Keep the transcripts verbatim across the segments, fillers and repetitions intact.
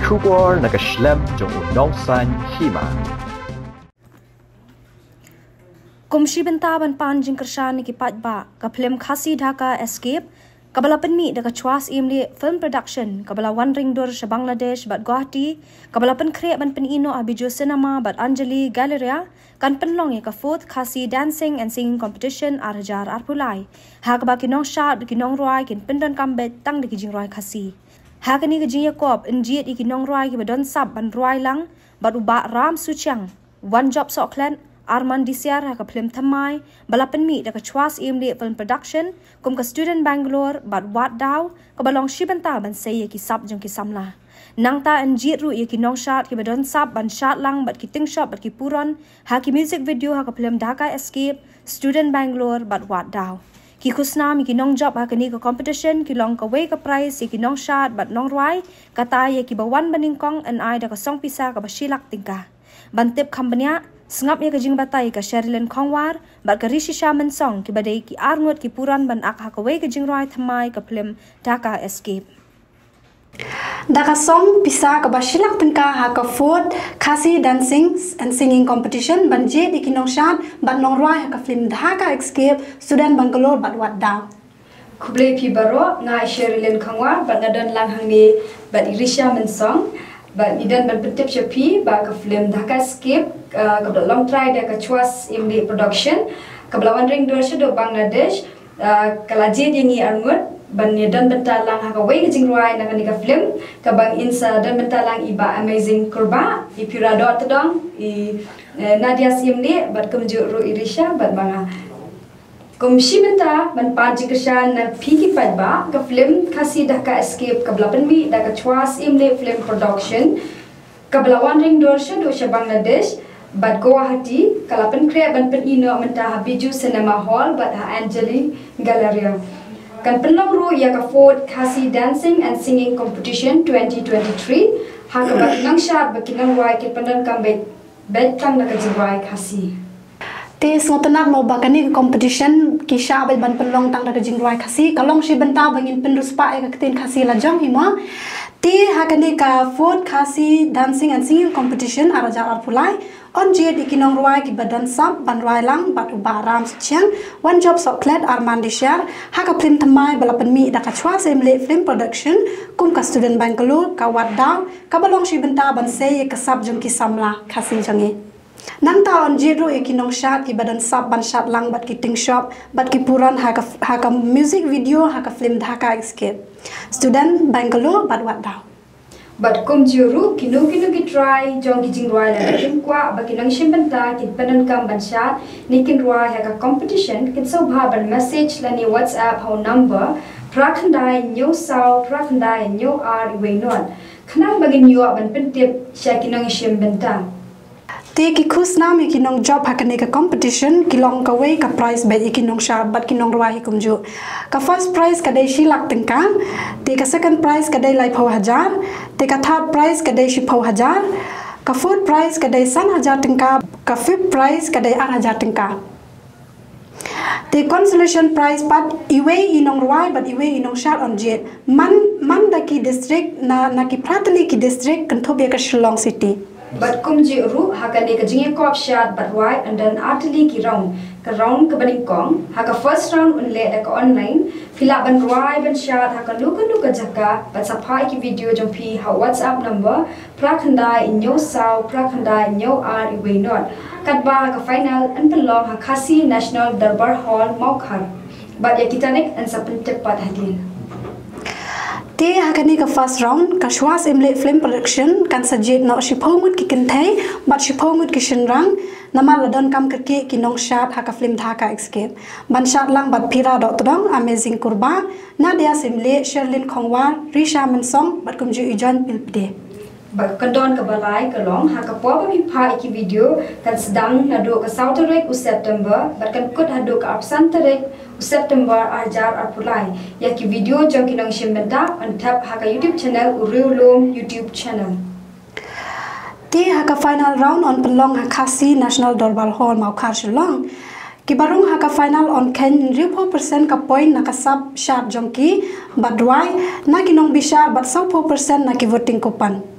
Kubor nakaslem jong unongsan Hima. Kumshi bentaban panjing kershan ki patba ka Phlim Khasi Dhaka escape kabala penmi da ka chwas imli film production kabala one ring door sa Bangladesh bat Guwahati kabala pen create ban pen ino abijo cinema bat Anjali Galleria kan penlong ka fourth Khasi dancing and singing competition arjar arpulai ha ka ba kinong shot kinong roi kin pendon kambet tang de kijing roi Khasi ha ka ni kijing yakop injiet ikinong roi ki badon sab ban roi lang bat uba ram suchang one job so clan Arman disiar ha ka Phlim thamai balapan mi da ka chwas imli film production kum ka student Bangalore bat wat daw ka balong shibanta ban say ki sab jong ki samla nangta anjit ru ye ki nong shot ki badon sab ban shot lang bat ki ting shot bat ki puron ha ki music video ha ka Phlim Dhaka escape student Bangalore bat wat daw ki khusna mi ki Nongjop ha ka ni ka competition ki long ka way ka prize ye ki nong shot bat nong rwai kata ye ki bawan baning kong an ai da ka song Pisa ka bashilak tingka bantip khambanya Sengap ya kajing batai ka Sherilyn Khongwar bat ka Rishi Shaman song ki badai ki arngot ki puran ban ak hakawai kajing roi thamai ka Phlim Dhaka escape. Dhaka song Pisa ka bashilak tengka ha ka fourth Khasi dancing and singing competition ban je di kinong shat bat nong roi ha ka Phlim Dhaka escape student Bangalore bat wat daw. Kublai pi baro nga Sherilyn Khongwar bat ngadon lang hangi bat Rishi Shaman song but idan berbentuk cepi ba ke Phlim Dhaka escape ke long try dia ke chwas imli production ke belawan ring dua sedok Bangladesh kalaji dingi armut ban idan bentalang ha ke way ke jingruai nak ni ke film ke bang insa dan bentalang iba amazing kurba i pirado tedong i Nadia simli bat kemju ru irisha bat banga Kumshi benta ban panji kesan na piki padba ke Phlim Khasi Dhaka escape ke belapan mi da ke chwas imli film production ke belawan ring dor do sha Bangladesh bat Guwahati kalapan create ban pen ino menta habiju cinema hall bat ha Anjali Galleria kan penlong ru ya ke fourth Khasi dancing and singing competition twenty twenty-three ha ke bat nang shat bakinang wai ke pendan kambet bet kang na ke jiwai Khasi Te ngotenat mau bakani competition kisah abel ban penlong tang daga jingruai Khasi kalong si benta bangin penduspa ka ketin Khasi lajong hima te hakani ka fourth Khasi dancing and singing competition arajar arpulai on je dikinong ruai ki badan sab ban ruai lang bat ubaram siang one job soklet arman dishar haka Phlim thamai balapan mi daka chwas emle film production kum ka student Bangalore ka waddaw ka balong si benta ban say ka sab jong ki samla Khasi jangi Nang taon jiro e kinong shot ki badan sab ban shot lang bat ki ting shop bat ki puran ha ka ha ka music video ha ka Phlim Dhaka escape student Bangalore bat wat daw bat kum jiro kinu kinu ki try jong ki jing roi la kim kwa ba kinang shimbanta ki panan kam ban shot ni kin roi ha ka competition kin so bha ban message la ni WhatsApp ho number prakhandai new south prakhandai new r we not khnang bagin yo ban pentip sha kinang shimbanta Te ki khusna mi ki Nongjop hakane ka competition ki long ka way ka prize bet ki nong sha bat ki nong ruahi kumju ka first prize ka dai shi lak tengka te ka second prize ka dai lai phau hajar te ka third prize ka dai shi phau hajar ka fourth prize ka dai san hajar tengka ka fifth prize ka dai ar hajar tengka te consolation prize pat iwe inong ruai bat iwe inong sha on jet man man da ki district na na ki pratali ki district kanthobia ka Shillong city Bat kumji ru hakane ka jinge kop shot bat wai and then artily ki round ka round ka baning kong haka first round unle da ka online phila ban wai ban shot haka luka luka jaka bat saphai ki video jong phi ha WhatsApp number prakhandai nyo saw prakhandai nyo r we not katba ka final and belong ha Khasi National Darbar Hall Maukhar bat ya kitanik and sapin tepat hadin Te hakani ka first round ka shwas imle film production kan sajid no shipomut ki kinthai bat shipomut ki shinrang namal ladon kam kerke ki nong shat haka Phlim Dhaka escape ban shat lang bat pira dot dong amazing kurba Nadia simle Sherilyn Khongwar Risha Mansong bat kumju ijon pilpde Bat kandon ka balai ka long haka poba mi pha ki video kan sedang nado ka sautarek u September bat kan kut hado ka absantarek u September ajar arpulai ya ki video jong kinong shimbenta on tap haka YouTube channel uriulum YouTube channel Te haka final round on pelong ha Khasi National Darbar Hall Maukhar Shillong ki barung haka final on ken ripo percent ka point na ka sub shot jong ki badwai na kinong bishar bat four percent na ki voting coupon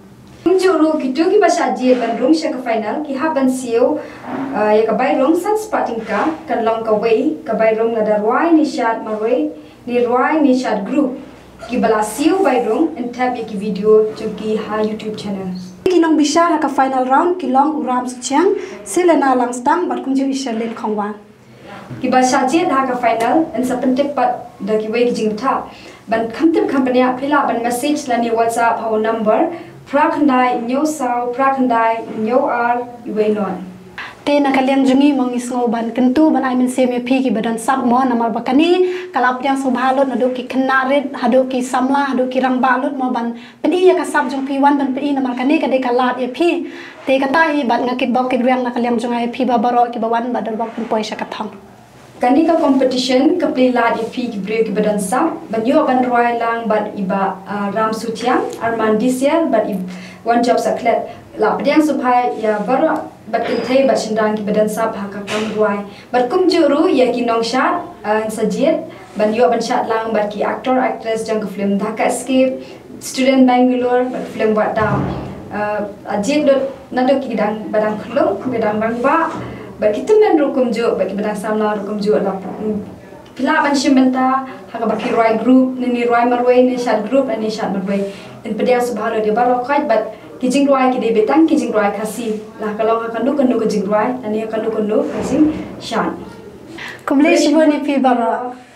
Juru gitu ki bahasa Jir ban rong sya ke final ki ha ban siu ya ka bai rong san starting ka kan long ka wei ka bai rong la da roi ni shat ma wei ni roi ni shat group ki bala siu bai rong and tab ki video jo ki ha YouTube channel. Kinong bishara ka final round kilong uram suchang silena lang stang bat kumju ishalin khongwan. Ki bahasa Jir ha ka final and sa pentek pat da ki wei ki jing ta ban kamtem company pila ban message la ni WhatsApp ha number Prakandai nyo sao prakandai nyo ar iwenon. Te nakaliang jungi mangis ngoban kentu ban ai min seme pi ki badan sab mo namar bakani kalap yang subhalot nadu ki knarit hadu ki samla hadu ki rang balut mo ban peni ya ka sab jung P one ban peni namar kani ka de kalat ya pi te kata hi bat ngakit bok ki riang nakaliang jungai pi ba baro ki bawan badal bok pin poisa kathang. Kani ka competition ka play lad ipi ki breu ki badan sam ban yo ban roi lang ban iba ram sutiang arman disial ban ib one job saklet la pediang subhai ya bara bat kinthai bat shindang ki badan sab ha ka kam roi bat kum juru ya ki nong shat sajid ban yo ban shat lang bat ki actor actress jang ka film Dhaka escape student Bangalore bat film wat down ajid dot nado ki dang badang khulung ki dang bang ba But kita men rukum jo, bagi bedang samla rukum jo lah. Pila ban shimbenta, haka baki roi group, ni roi marway, ni shat group, ni shat marway. In pediang subhalo dia baru kait, but kijing roi kita betang kijing roi Khasi. Lah kalau haka nu kanu kijing roi, ni haka nu kanu Khasi shan. Kumle shibo ni pi baru.